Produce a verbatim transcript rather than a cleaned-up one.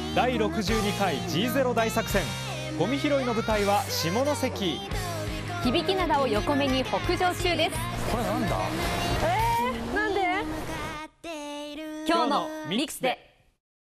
だいろくじゅうにかい ジーゼロ 大作戦。ゴミ拾いの舞台は下関。 響き灘を横目に北上中です。 これなんだ？ えー、なんで？今日のミックスで